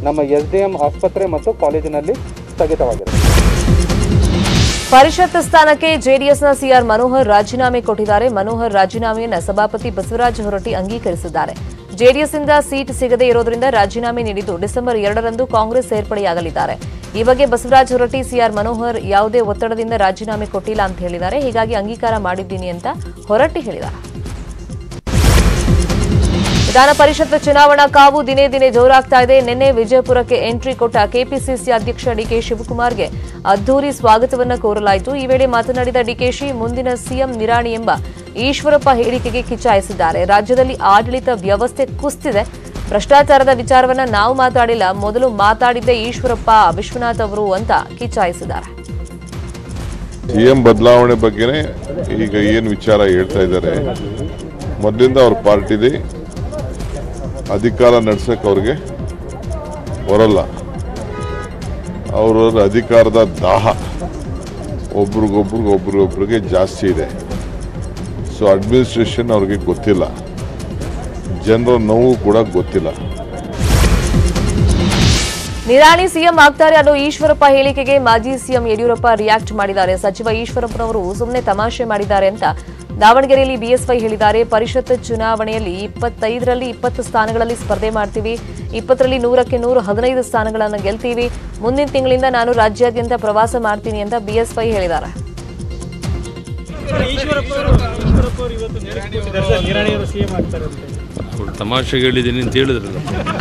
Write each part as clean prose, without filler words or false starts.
ನಮ್ಮ SDM ಆಸ್ಪತ್ರೆ ಮತ್ತು ಕಾಲೇಜಿನಲ್ಲಿ ಸ್ಥಗಿತವಾಗಿದೆ. ಪರಿಷತ್ ಸ್ಥಾನಕ್ಕೆ ಜೆಡಿಎಸ್ನ ಸಿಆರ್ ಮನೋಹರ್ ರಾಜೀನಾಮೆ ಕೊಟ್ಟಿದ್ದಾರೆ. ಮನೋಹರ್ ರಾಜೀನಾಮೆಯನ್ನು ಸಭಾಪತಿ ಬಸವರಾಜ ಹೊರಟ್ಟಿ ಅಂಗೀಕರಿಸಿದ್ದಾರೆ. ಜೆಡಿಎಸ್ನಿಂದ ಸೀಟ್ ಸಿಗದೇ ಇರೋದ್ರಿಂದ ರಾಜೀನಾಮೆ ನೀಡಿದ್ದು ಡಿಸೆಂಬರ್ 2ರಂದು ಕಾಂಗ್ರೆಸ್ ಸೇರ್ಪಡೆಯಾಗಲಿದ್ದಾರೆ. ಈ ಬಗ್ಗೆ ಬಸವರಾಜ ಹೊರಟ್ಟಿ ಸಿಆರ್ ಮನೋಹರ್ ಯಾವುದೇ ಒತ್ತಡದಿಂದ ರಾಜೀನಾಮೆ ಕೊಟ್ಟಿಲ್ಲ ಅಂತ ಹೇಳಿದ್ದಾರೆ. ಹೀಗಾಗಿ ಅಂಗೀಕಾರ ಮಾಡಿದ್ದೀನಿ ಅಂತ ಹೊರಟ್ಟಿ ಹೇಳಿದ್ದಾರೆ. ವಿಧಾನ ಪರಿಷತ್ ಚುನಾವಣಾ ಕಾವು ದಿನೇ ದಿನೇ ಜೋರಾಗ್ತಾ ಇದೆ. ನಿನ್ನೆ ವಿಜಯಪುರಕ್ಕೆ ಎಂಟ್ರಿ ಕೊಟ್ಟ ಕೆಪಿಸಿಸಿ ಅಧ್ಯಕ್ಷ ಡಿಕೆ ಶಿವಕುಮಾರ್ಗೆ ಅದ್ದೂರಿ ಸ್ವಾಗತವನ್ನು ಕೋರಲಾಯಿತು. ಈ ವೇಳೆ ಮಾತನಾಡಿದ ಡಿಕೆಶಿ ಮುಂದಿನ ಸಿಎಂ ನಿರಾಣಿ ಎಂಬ ಈಶ್ವರಪ್ಪ ಹೇಳಿಕೆಗೆ ಕಿಚ್ಚಾಯಿಸಿದ್ದಾರೆ. ರಾಜ್ಯದಲ್ಲಿ ಆಡಳಿತ ವ್ಯವಸ್ಥೆ ಕುಸಿದಿದೆ. ಭ್ರಷ್ಟಾಚಾರದ ವಿಚಾರವನ್ನ ನಾವು ಮಾತಾಡಿಲ್ಲ, ಮೊದಲು ಮಾತಾಡಿದ್ದೇ ಈಶ್ವರಪ್ಪ ವಿಶ್ವನಾಥ್ ಅವರು ಅಂತ ಕಿಚ್ಚಾಯಿಸಿದ್ದಾರೆ. ಸಿಎಂ ಬದಲಾವಣೆ ಬಗ್ಗೆನೇ ಈಗ ಏನು ವಿಚಾರ ಹೇಳ್ತಾ ಇದ್ದಾರೆ. ಮೊದಲಿಂದ ಅವ್ರ ಪಾರ್ಟಿಲಿ ಅಧಿಕಾರ ನಡೆಸಕ್ಕೆ ಅವ್ರಿಗೆ ಬರಲ್ಲ. ಅವರ ಅಧಿಕಾರದ ದಾಹ ಒಬ್ರಿಗೊಬ್ರಿಗೆ ಜಾಸ್ತಿ ಇದೆ. ಸೊ ಅಡ್ಮಿನಿಸ್ಟ್ರೇಷನ್ ಅವ್ರಿಗೆ ಗೊತ್ತಿಲ್ಲ, ಜನರ ನೋವು ಕೂಡ ಗೊತ್ತಿಲ್ಲ. ನಿರಾಣಿ ಸಿಎಂ ಆಗ್ತಾರೆ ಅನ್ನೋ ಈಶ್ವರಪ್ಪ ಹೇಳಿಕೆಗೆ ಮಾಜಿ ಸಿಎಂ ಯಡಿಯೂರಪ್ಪ ರಿಯಾಕ್ಟ್ ಮಾಡಿದ್ದಾರೆ. ಸಚಿವ ಈಶ್ವರಪ್ಪನವರು ಸುಮ್ಮನೆ ತಮಾಷೆ ಮಾಡಿದ್ದಾರೆ ಅಂತ ದಾವಣಗೆರೆಯಲ್ಲಿ ಬಿಎಸ್ವೈ ಹೇಳಿದ್ದಾರೆ. ಪರಿಷತ್ ಚುನಾವಣೆಯಲ್ಲಿ 25ರಲ್ಲಿ 20 ಸ್ಥಾನಗಳಲ್ಲಿ ಸ್ಪರ್ಧೆ ಮಾಡ್ತೀವಿ, 20ರಲ್ಲಿ 100ಕ್ಕೆ 115 ಸ್ಥಾನಗಳನ್ನು ಗೆಲ್ತೀವಿ. ಮುಂದಿನ ತಿಂಗಳಿಂದ ನಾನು ರಾಜ್ಯಾದ್ಯಂತ ಪ್ರವಾಸ ಮಾಡ್ತೀನಿ ಅಂತ ಬಿಎಸ್ವೈ ಹೇಳಿದ್ದಾರೆ. ತಮಾಷೆಗೆ ಹೇಳಿದ್ದೀನಿ ಅಂತ ಹೇಳಿದ್ರಲ್ಲ.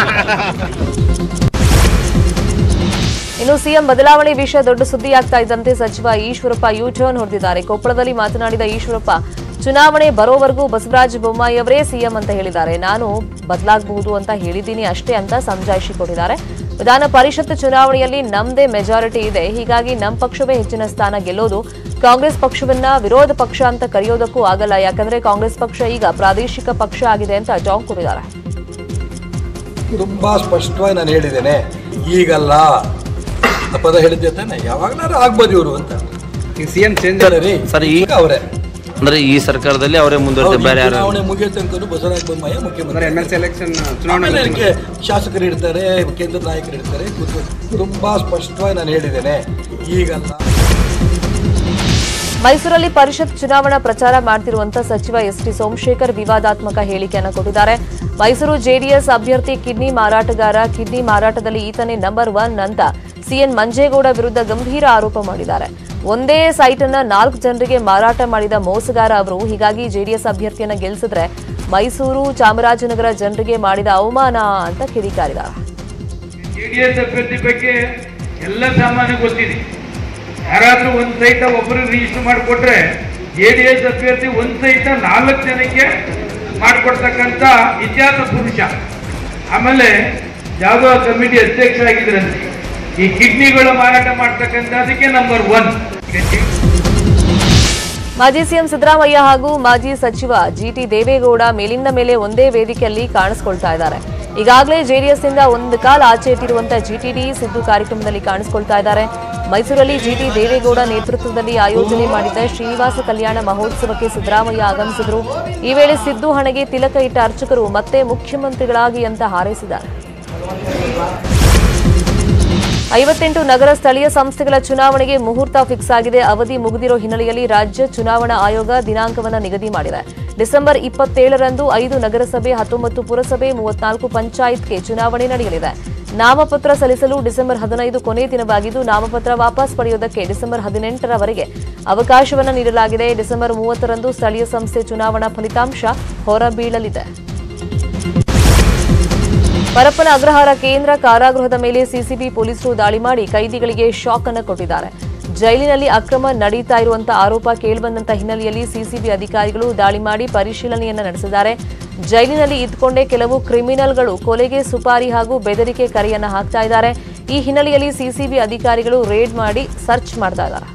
ಇನ್ನು ಸಿಎಂ ಬದಲಾವಣೆ ವಿಷಯ ದೊಡ್ಡ ಸುದ್ದಿಯಾಗ್ತಾ ಇದ್ದಂತೆ ಸಚಿವ ಈಶ್ವರಪ್ಪ ಯು ಟರ್ನ್ ಹೊಡೆದಿದ್ದಾರೆ. ಕೊಪ್ಪಳದಲ್ಲಿ ಮಾತನಾಡಿದ ಈಶ್ವರಪ್ಪ ಚುನಾವಣೆ ಬರೋವರೆಗೂ ಬಸವರಾಜ ಬೊಮ್ಮಾಯಿ ಅವರೇ ಸಿಎಂ ಅಂತ ಹೇಳಿದ್ದಾರೆ. ನಾನು ಬದಲಾಗಬಹುದು ಅಂತ ಹೇಳಿದ್ದೀನಿ ಅಷ್ಟೇ ಅಂತ ಸಮಜಾಯಿಷಿ ಕೊಟ್ಟಿದ್ದಾರೆ. ವಿಧಾನ ಪರಿಷತ್ ಚುನಾವಣೆಯಲ್ಲಿ ನಮ್ಮದೇ ಮೆಜಾರಿಟಿ ಇದೆ, ಹೀಗಾಗಿ ನಮ್ಮ ಪಕ್ಷವೇ ಹೆಚ್ಚಿನ ಸ್ಥಾನ ಗೆಲ್ಲೋದು. ಕಾಂಗ್ರೆಸ್ ಪಕ್ಷವನ್ನ ವಿರೋಧ ಪಕ್ಷ ಅಂತ ಕರೆಯೋದಕ್ಕೂ ಆಗಲ್ಲ, ಯಾಕಂದ್ರೆ ಕಾಂಗ್ರೆಸ್ ಪಕ್ಷ ಈಗ ಪ್ರಾದೇಶಿಕ ಪಕ್ಷ ಆಗಿದೆ ಅಂತ ಟಾಂಗ್ ಕೊಟ್ಟಿದ್ದಾರೆ. ತುಂಬಾ ಸ್ಪಷ್ಟವಾಗಿ ನಾನು ಹೇಳಿದ್ದೇನೆ, ಈಗಲ್ಲ ಪದ ಹೇಳಿದ್ದೆ ತಾನೆ, ಯಾವಾಗಲಾದ್ರೂ ಆಗ್ಬೋದು ಇವರು ಅಂತ. ಸಿಎಂ ಚೇಂಜ್ ಸರ್ ಈಗ ಅವರೇ ಅಂದ್ರೆ ಈ ಸರ್ಕಾರದಲ್ಲಿ ಅವರೇ ಮುಂದುವರೆದ ಬೇರೆ ಯಾರು ಚುನಾವಣೆ ಮುಗಿಯೋ ತನಕ ಬಸವರಾಜ ಬೊಮ್ಮಾಯಿ ಮುಖ್ಯಮಂತ್ರಿ, MLC ಎಲೆಕ್ಷನ್ ಚುನಾವಣೆ ಶಾಸಕರು ಇರ್ತಾರೆ, ಕೇಂದ್ರ ನಾಯಕರು ಇರ್ತಾರೆ. ತುಂಬಾ ಸ್ಪಷ್ಟವಾಗಿ ನಾನು ಹೇಳಿದ್ದೇನೆ, ಈಗಲ್ಲ. ಮೈಸೂರಲ್ಲಿ ಪರಿಷತ್ ಚುನಾವಣಾ ಪ್ರಚಾರ ಮಾಡ್ತಿರುವಂತ ಸಚಿವ ಎಸ್ಟಿ ಸೋಮಶೇಖರ್ ವಿವಾದಾತ್ಮಕ ಹೇಳಿಕೆಯನ್ನು ಕೊಟ್ಟಿದ್ದಾರೆ. ಮೈಸೂರು ಜೆಡಿಎಸ್ ಅಭ್ಯರ್ಥಿ ಕಿಡ್ನಿ ಮಾರಾಟಗಾರ, ಕಿಡ್ನಿ ಮಾರಾಟದಲ್ಲಿ ಈತನೇ ನಂಬರ್ 1 ಅಂತ ಸಿಎನ್ ಮಂಜೇಗೌಡ ವಿರುದ್ಧ ಗಂಭೀರ ಆರೋಪ ಮಾಡಿದ್ದಾರೆ. ಒಂದೇ ಸೈಟ್ ಅನ್ನ 4 ಜನರಿಗೆ ಮಾರಾಟ ಮಾಡಿದ ಮೋಸಗಾರ ಅವರು. ಹೀಗಾಗಿ ಜೆಡಿಎಸ್ ಅಭ್ಯರ್ಥಿಯನ್ನ ಗೆಲ್ಲಿಸಿದ್ರೆ ಮೈಸೂರು ಚಾಮರಾಜನಗರ ಜನರಿಗೆ ಮಾಡಿದ ಅವಮಾನ ಅಂತ ಕಿಡಿಕಾರಿದ್ದಾರೆ. ಜೆಡಿಎಸ್ ಅಭ್ಯರ್ಥಿ ಬಗ್ಗೆ ಎಲ್ಲ ಸಾಮಾನ್ಯ ಗೊತ್ತಿದೆ. ಯಾರಾದ್ರೂ ಒಂದು ಸೈಟ್ ಒಬ್ಬರು ರಿಜಿಸ್ಟರ್ ಮಾಡಿಕೊಟ್ರೆ ಜೆಡಿಎಸ್ ಅಭ್ಯರ್ಥಿ ಒಂದು ಸೈಟ್ 4 ಜನಕ್ಕೆ ಮಾಡಿಕೊಡ್ತಕ್ಕಂಥ ಇತಿಹಾಸ ಪುರುಷ. ಆಮೇಲೆ ಯಾವುದೋ ಕಮಿಟಿ ಅಧ್ಯಕ್ಷ ಆಗಿದ್ರಂತೆ. ಈ ಕಿಡ್ನಿಗಳು ಮಾರಾಟ ಮಾಡ್ತಕ್ಕಂಥದಕ್ಕೆ ನಂಬರ್ 1. ಮಾಜಿ ಸಿಎಂ ಸಿದ್ದರಾಮಯ್ಯ ಹಾಗೂ ಮಾಜಿ ಸಚಿವ ಜಿಟಿ ದೇವೇಗೌಡ ಮೇಲಿಂದ ಮೇಲೆ ಒಂದೇ ವೇದಿಕೆಯಲ್ಲಿ ಕಾಣಿಸಿಕೊಳ್ತಾ ಇದ್ದಾರೆ. ಈಗಾಗಲೇ ಜೆಡಿಎಸ್ನಿಂದ ಒಂದು ಕಾಲ ಆಚೆ ಇಟ್ಟಿರುವಂತಹ ಜಿಟಿಡಿ ಸಿದ್ದು ಕಾರ್ಯಕ್ರಮದಲ್ಲಿ ಕಾಣಿಸಿಕೊಳ್ತಾ ಇದ್ದಾರೆ. ಮೈಸೂರಲ್ಲಿ ಜಿಟಿ ದೇವೇಗೌಡ ನೇತೃತ್ವದಲ್ಲಿ ಆಯೋಜನೆ ಮಾಡಿದ್ದ ಶ್ರೀನಿವಾಸ ಕಲ್ಯಾಣ ಮಹೋತ್ಸವಕ್ಕೆ ಸಿದ್ದರಾಮಯ್ಯ ಆಗಮಿಸಿದರು. ಈ ವೇಳೆ ಸಿದ್ದು ಹಣೆಗೆ ತಿಲಕ ಇಟ್ಟ ಅರ್ಚಕರು ಮತ್ತೆ ಮುಖ್ಯಮಂತ್ರಿಗಳಾಗಿ ಅಂತ ಹಾರೈಸಿದ್ದಾರೆ. 58 ನಗರ ಸ್ಥಳೀಯ ಸಂಸ್ಥೆಗಳ ಚುನಾವಣೆಗೆ ಮುಹೂರ್ತ ಫಿಕ್ಸ್ ಆಗಿದೆ. ಅವಧಿ ಮುಗಿದಿರೋ ಹಿನ್ನೆಲೆಯಲ್ಲಿ ರಾಜ್ಯ ಚುನಾವಣಾ ಆಯೋಗ ದಿನಾಂಕವನ್ನು ನಿಗದಿ ಮಾಡಿದೆ. ಡಿಸೆಂಬರ್ 27ರಂದು 5 ನಗರಸಭೆ, 19 ಪುರಸಭೆ, 34 ಪಂಚಾಯತ್ಗೆ ಚುನಾವಣೆ ನಡೆಯಲಿದೆ. ನಾಮಪತ್ರ ಸಲ್ಲಿಸಲು ಡಿಸೆಂಬರ್ 15 ಕೊನೆ ದಿನವಾಗಿದ್ದು, ನಾಮಪತ್ರ ವಾಪಸ್ ಪಡೆಯುವುದಕ್ಕೆ ಡಿಸೆಂಬರ್ 18ರವರೆಗೆ ಅವಕಾಶವನ್ನು ನೀಡಲಾಗಿದೆ. ಡಿಸೆಂಬರ್ 30ರಂದು ಸ್ಥಳೀಯ ಸಂಸ್ಥೆ ಚುನಾವಣಾ ಫಲಿತಾಂಶ ಹೊರಬೀಳಲಿದೆ. ಪರಪ್ಪನ ಅಗ್ರಹಾರ ಕೇಂದ್ರ ಕಾರಾಗೃಹದ ಮೇಲೆ ಸಿಸಿಬಿ ಪೊಲೀಸರು ದಾಳಿ ಮಾಡಿ ಕೈದಿಗಳಿಗೆ ಶಾಕ್ ಅನ್ನು ಕೊಟ್ಟಿದ್ದಾರೆ. ಜೈಲಿನಲ್ಲಿ ಅಕ್ರಮ ನಡೀತಾ ಇರುವಂತಹ ಆರೋಪ ಕೇಳಿಬಂದಂತ ಹಿನ್ನೆಲೆಯಲ್ಲಿ ಸಿಸಿಬಿ ಅಧಿಕಾರಿಗಳು ದಾಳಿ ಮಾಡಿ ಪರಿಶೀಲನೆಯನ್ನ ನಡೆಸಿದ್ದಾರೆ. ಜೈಲಿನಲ್ಲಿ ಇದ್ದುಕೊಂಡೇ ಕೆಲವು ಕ್ರಿಮಿನಲ್ಗಳು ಕೊಲೆಗೆ ಸುಪಾರಿ ಹಾಗೂ ಬೆದರಿಕೆ ಕರೆಯನ್ನ ಹಾಕ್ತಾ ಇದ್ದಾರೆ. ಈ ಹಿನ್ನೆಲೆಯಲ್ಲಿ ಸಿಸಿಬಿ ಅಧಿಕಾರಿಗಳು ರೇಡ್ ಮಾಡಿ ಸರ್ಚ್ ಮಾಡ್ತಾ ಇದ್ದಾರೆ.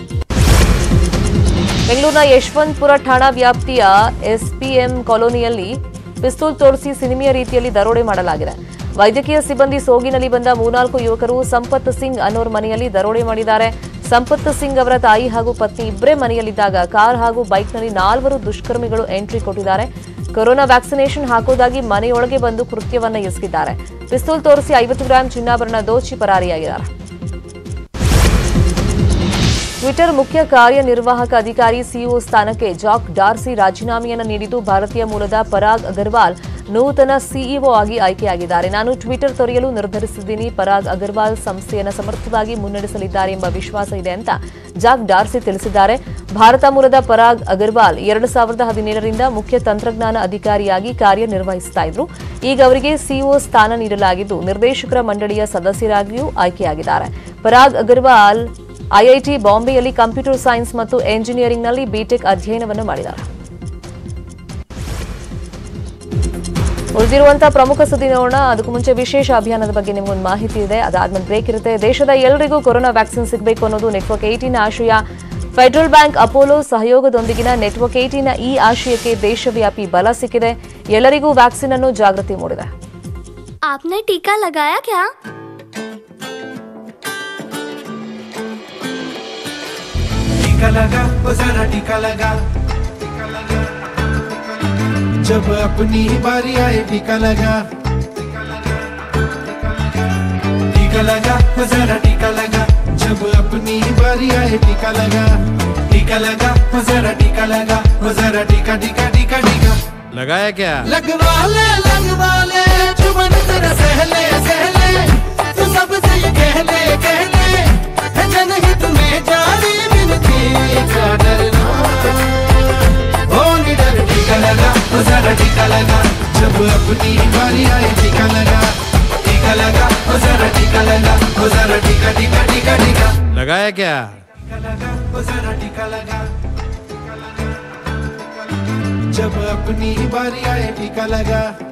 ಬೆಂಗಳೂರಿನ ಯಶವಂತಪುರ ಠಾಣಾ ವ್ಯಾಪ್ತಿಯ ಎಸ್ಪಿಎಂ ಕಾಲೋನಿಯಲ್ಲಿ ಪಿಸ್ತೂಲ್ ತೋರಿಸಿ ಸಿನಿಮೆಯ ರೀತಿಯಲ್ಲಿ ದರೋಡೆ ಮಾಡಲಾಗಿದೆ. ವೈದ್ಯಕೀಯ ಸಿಬ್ಬಂದಿ ಸೋಗಿನಲ್ಲಿ ಬಂದ 3-4 ಯುವಕರು ಸಂಪತ್ ಸಿಂಗ್ ಅನ್ನೋರ ಮನೆಯಲ್ಲಿ ದರೋಡೆ ಮಾಡಿದ್ದಾರೆ. ಸಂಪತ್ ಸಿಂಗ್ ಅವರ ತಾಯಿ ಹಾಗೂ ಪತ್ನಿ ಇಬ್ಬರೇ ಮನೆಯಲ್ಲಿದ್ದಾಗ ಕಾರ್ ಹಾಗೂ ಬೈಕ್ನಲ್ಲಿ 4 ದುಷ್ಕರ್ಮಿಗಳು ಎಂಟ್ರಿ ಕೊಟ್ಟಿದ್ದಾರೆ. ಕೊರೋನಾ ವ್ಯಾಕ್ಸಿನೇಷನ್ ಹಾಕೋದಾಗಿ ಮನೆಯೊಳಗೆ ಬಂದು ಕೃತ್ಯವನ್ನ ಎಸಗಿದ್ದಾರೆ. ಪಿಸ್ತೂಲ್ ತೋರಿಸಿ 50 ಗ್ರಾಂ ಚಿನ್ನಾಭರಣ ದೋಚಿ ಪರಾರಿಯಾಗಿದ್ದಾರೆ. ಟ್ವಿಟರ್ ಮುಖ್ಯ ಕಾರ್ಯನಿರ್ವಾಹಕ ಅಧಿಕಾರಿ ಸಿಇಒ ಸ್ಥಾನಕ್ಕೆ ಜಾಕ್ ಡಾರ್ಸಿ ರಾಜೀನಾಮೆಯನ್ನು ನೀಡಿದ್ದು ಭಾರತೀಯ ಮೂಲದ ಪರಾಗ್ ಅಗರ್ವಾಲ್ ನೂತನ ಸಿಇಒ ಆಗಿ ಆಯ್ಕೆಯಾಗಿದ್ದಾರೆ. ನಾನು ಟ್ವಿಟರ್ ತೊರೆಯಲು ನಿರ್ಧರಿಸಿದ್ದೀನಿ. ಪರಾಗ್ ಅಗರ್ವಾಲ್ ಸಂಸ್ಥೆಯನ್ನು ಸಮರ್ಥವಾಗಿ ಮುನ್ನಡೆಸಲಿದ್ದಾರೆ ಎಂಬ ವಿಶ್ವಾಸ ಇದೆ ಅಂತ ಜಾಕ್ ಡಾರ್ಸಿ ತಿಳಿಸಿದ್ದಾರೆ. ಭಾರತ ಮೂಲದ ಪರಾಗ್ ಅಗರ್ವಾಲ್ 2017ರಿಂದ ಮುಖ್ಯ ತಂತ್ರಜ್ಞಾನ ಅಧಿಕಾರಿಯಾಗಿ ಕಾರ್ಯನಿರ್ವಹಿಸುತ್ತಾ ಇದ್ರು. ಈಗ ಅವರಿಗೆ ಸಿಇಒ ಸ್ಥಾನ ನೀಡಲಾಗಿದ್ದು ನಿರ್ದೇಶಕರ ಮಂಡಳಿಯ ಸದಸ್ಯರಾಗಿಯೂ ಆಯ್ಕೆಯಾಗಿದ್ದಾರೆ. ಪರಾಗ್ ಅಗರ್ವಾಲ್ ಐಐಟಿ ಬಾಂಬೆಯಲ್ಲಿ ಕಂಪ್ಯೂಟರ್ ಸೈನ್ಸ್ ಮತ್ತು ಎಂಜಿನಿಯರಿಂಗ್ನಲ್ಲಿ ಬಿಟೆಕ್ ಅಧ್ಯಯನವನ್ನು ಮಾಡಿದ್ದಾರೆ. ಉಳಿದಿರುವಂತಹ ಪ್ರಮುಖ ಸುದ್ದಿ ನೋಡೋಣ. ಅದಕ್ಕೂ ಮುಂಚೆ ವಿಶೇಷ ಅಭಿಯಾನದ ಬಗ್ಗೆ ನಿಮಗೊಂದು ಮಾಹಿತಿ ಇದೆ. ಅದಾದ್ಮೇಲೆ ಬ್ರೇಕ್ ಇರುತ್ತೆ. ದೇಶದ ಎಲ್ಲರಿಗೂ ಕೊರೋನಾ ವ್ಯಾಕ್ಸಿನ್ ಸಿಗಬೇಕು ಅನ್ನೋದು ನೆಟ್ವರ್ಕ್ 18ನ ಆಶಯ. ಫೆಡರಲ್ ಬ್ಯಾಂಕ್ ಅಪೋಲೋ ಸಹಯೋಗದೊಂದಿಗಿನ ನೆಟ್ವರ್ಕ್ 18ನ ಈ ಆಶಯಕ್ಕೆ ದೇಶವ್ಯಾಪಿ ಬಲ ಸಿಕ್ಕಿದೆ. ಎಲ್ಲರಿಗೂ ವ್ಯಾಕ್ಸಿನ್ ಅನ್ನು ಜಾಗೃತಿ ಮೂಡಿದೆ. आपने टीका लगाया क्या? टीका लगा, वो जरा टीका लगा। जब अपनी बारी आए टीका लगा। टीका लगा, वो जरा टीका लगा। जब अपनी बारी आए टीका लगा। टीका लगा, वो जरा टीका लगा। वो जरा टीका टीका टीका टीका लगाया क्या? लगवा ले जुबान तेरा सहले सहले तू सबसे ये कह ले है जनहित में जारी मिलती का डरना ओ निडर। टीका लगा, वो जरा टीका लगा। जब अपनी बारी आए टीका लगा। टीका लगा, वो जरा टीका लगा। वो जरा टीका टीका टीका टीका लगाया क्या? टीका लगा, वो जरा टीका लगा। जब अपनी बारी आए टीका लगा।